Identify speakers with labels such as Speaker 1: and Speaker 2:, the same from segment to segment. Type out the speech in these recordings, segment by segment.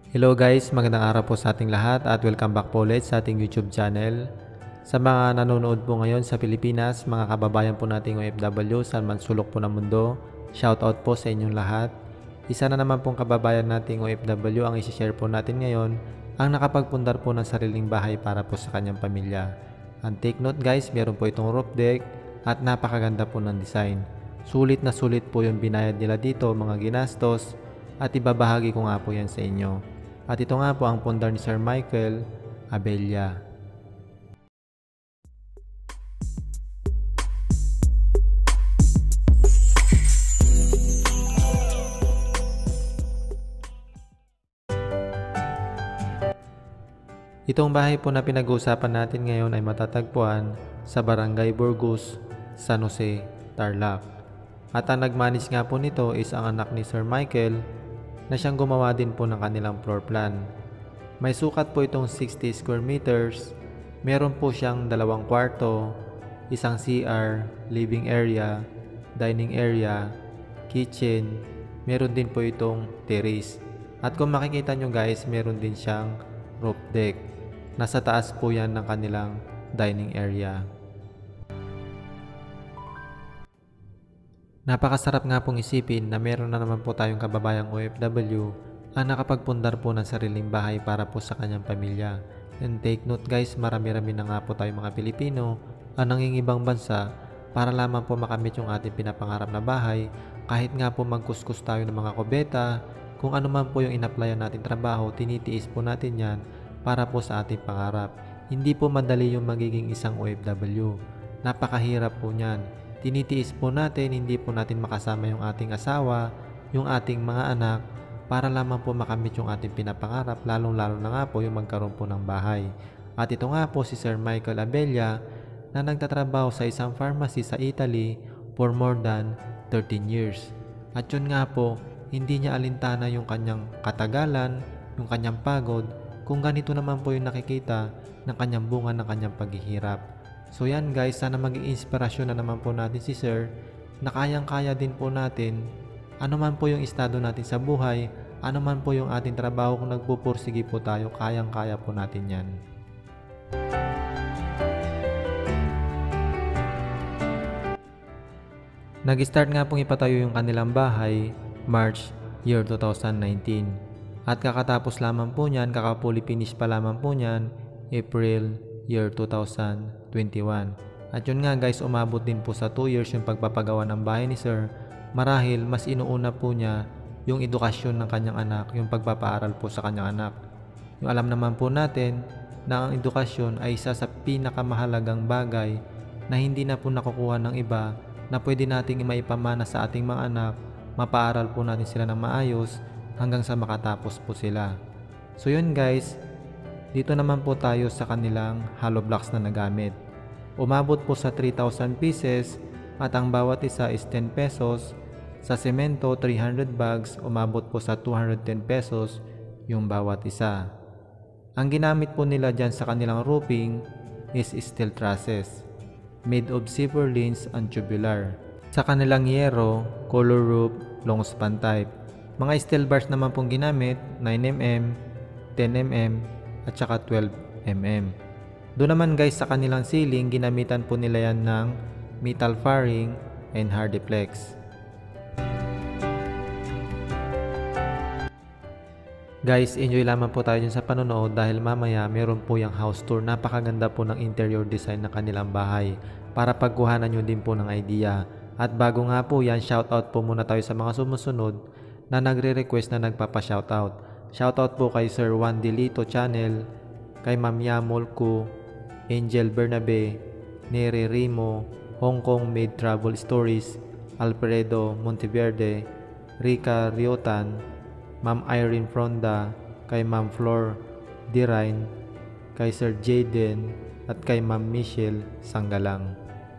Speaker 1: Hello guys, magandang araw po sa ating lahat at welcome back po ulit sa ating YouTube channel. Sa mga nanonood po ngayon sa Pilipinas, mga kababayan po nating OFW saan man sulok po ng mundo, shoutout po sa inyong lahat. Isa na naman pong kababayan nating OFW ang isi-share po natin ngayon ang nakapagpundar po ng sariling bahay para po sa kanyang pamilya. And take note guys, meron po itong roof deck at napakaganda po ng design. Sulit na sulit po yung binayad nila dito, mga ginastos, at ibabahagi ko nga po yan sa inyo. At ito nga po ang pundar ni Sir Michael Abella. Itong bahay po na pinag-uusapan natin ngayon ay matatagpuan sa Barangay Burgos, San Jose, Tarlac. At ang nag-manage nga po nito is ang anak ni Sir Michael na siyang gumawa din po ng kanilang floor plan. May sukat po itong 60 square meters, meron po siyang 2 kwarto, isang CR, living area, dining area, kitchen, meron din po itong terrace. At kung makikita nyo guys, meron din siyang roof deck. Nasa taas po yan ng kanilang dining area. Napakasarap nga pong isipin na meron na naman po tayong kababayang OFW ang nakapagpundar po ng sariling bahay para po sa kanyang pamilya. And take note guys, marami-rami na nga po tayong mga Pilipino ang nangingibang bansa para lamang po makamit yung ating pinapangarap na bahay, kahit nga po magkuskus tayo ng mga kubeta, kung ano man po yung inaplayan natin trabaho, tinitiis po natin yan para po sa ating pangarap. Hindi po madali yung magiging isang OFW. Napakahirap po niyan. Tinitiis po natin, hindi po natin makasama yung ating asawa, yung ating mga anak, para lamang po makamit yung ating pinapangarap, lalong-lalo na nga po yung magkaroon po ng bahay. At ito nga po si Sir Michael Abella na nagtatrabaho sa isang pharmacy sa Italy for more than 13 years. At yun nga po, hindi niya alintana yung kanyang katagalan, yung kanyang pagod, kung ganito naman po yung nakikita ng kanyang bunga ng kanyang paghihirap. So yan guys, sana maging inspirasyon na naman po natin si Sir na kayang-kaya din po natin, ano man po yung estado natin sa buhay, ano man po yung ating trabaho, kung nagpupursige po tayo, kayang-kaya po natin yan. Nag-start nga pong ipatayo yung kanilang bahay March year 2019 at kakatapos lamang po niyan, kakapuli finish pa lamang po niyan April year 2021. At yun nga guys, umabot din po sa 2 years yung pagpapagawa ng bahay ni Sir, marahil mas inuuna po niya yung edukasyon ng kanyang anak, yung pagpapaaral po sa kanyang anak. Yung alam naman po natin na ang edukasyon ay isa sa pinakamahalagang bagay na hindi na po nakukuha ng iba, na pwede nating maipamana sa ating mga anak, mapaaral po natin sila ng maayos hanggang sa makatapos po sila. So yun guys, dito naman po tayo sa kanilang hollow blocks na nagamit. Umabot po sa 3,000 pieces at ang bawat isa is 10 pesos. Sa semento, 300 bags, umabot po sa 210 pesos yung bawat isa. Ang ginamit po nila dyan sa kanilang roofing is steel trusses made of zipper lins and tubular. Sa kanilang yero, color roof, long span type. Mga steel bars naman pong ginamit, 9mm, 10mm, at saka 12mm. Doon naman guys sa kanilang ceiling, ginamitan po nila yan ng metal faring and hardiplex. Guys, enjoy lamang po tayo dyan sa panonood dahil mamaya meron po yung house tour. Napakaganda po ng interior design ng kanilang bahay para pagkuhanan nyo din po ng idea. At bago nga po yan, shoutout po muna tayo sa mga sumusunod na nagre-request na nagpapa-shoutout. Shoutout po kay Sir Juan Delito Channel, kay Ma'am Yamolku, Angel Bernabe, Nere Rimo, Hong Kong Made Travel Stories, Alfredo Monteverde, Rica Riotan, Ma'am Irene Fronda, kay Ma'am Flor Dirain, kay Sir Jaden, at kay Ma'am Michelle Sanggalang.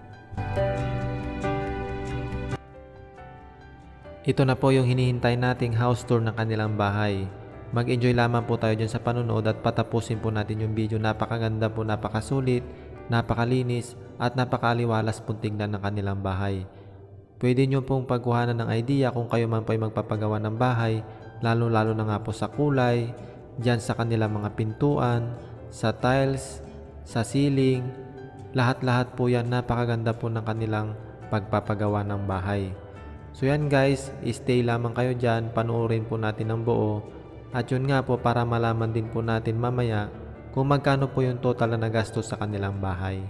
Speaker 1: Ito na po yung hinihintay nating house tour ng kanilang bahay. Mag-enjoy lamang po tayo dyan sa panonood at patapusin po natin yung video. Napakaganda po, napakasulit, napakalinis at napakaliwalas po tignan ng kanilang bahay. Pwede nyo pong pagkuhanan ng idea kung kayo man po ay magpapagawa ng bahay, lalo-lalo na nga po sa kulay, dyan sa kanilang mga pintuan, sa tiles, sa ceiling. Lahat-lahat po yan, napakaganda po ng kanilang pagpapagawa ng bahay. So yan guys, stay lamang kayo dyan, panoorin po natin ng buo. At yun nga po, para malaman din po natin mamaya kung magkano po yung total na nagastos sa kanilang bahay.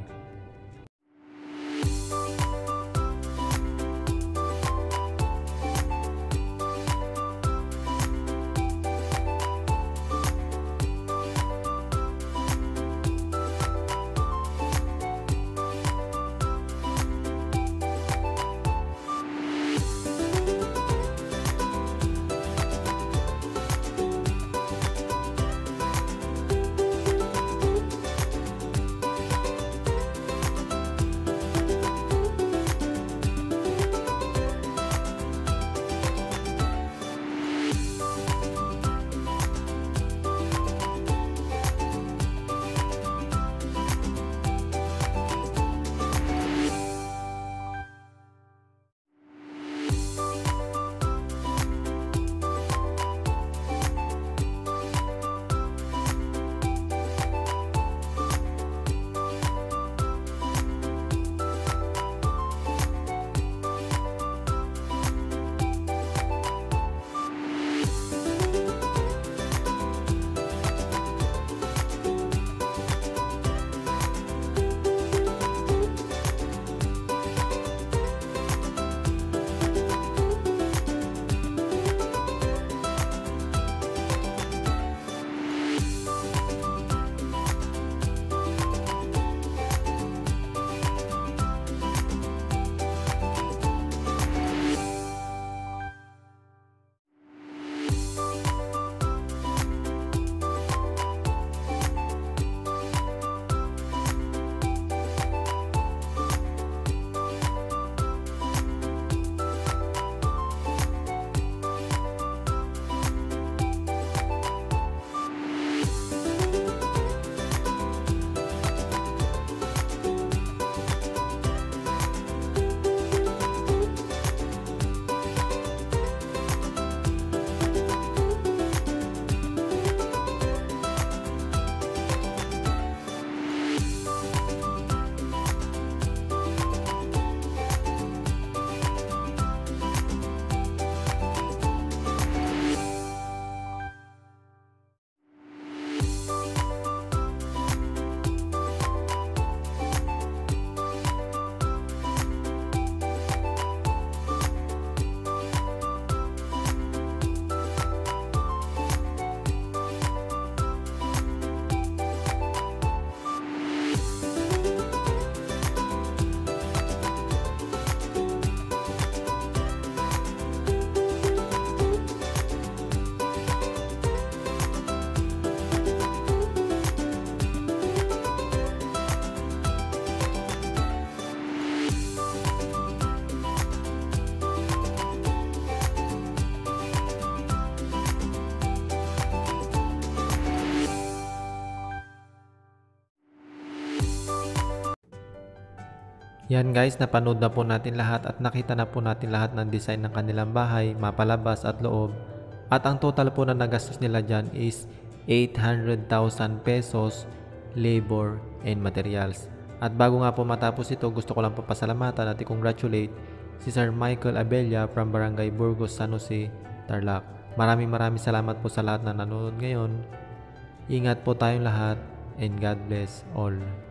Speaker 1: Yan guys, napanood na po natin lahat at nakita na po natin lahat ng design ng kanilang bahay, mapalabas at loob. At ang total po na nagastos nila dyan is 800,000 pesos, labor and materials. At bago nga po matapos ito, gusto ko lang po pasalamatan at i-congratulate si Sir Michael Abella from Barangay Burgos, San Jose, Tarlac. Maraming salamat po sa lahat na nanonood ngayon. Ingat po tayong lahat and God bless all.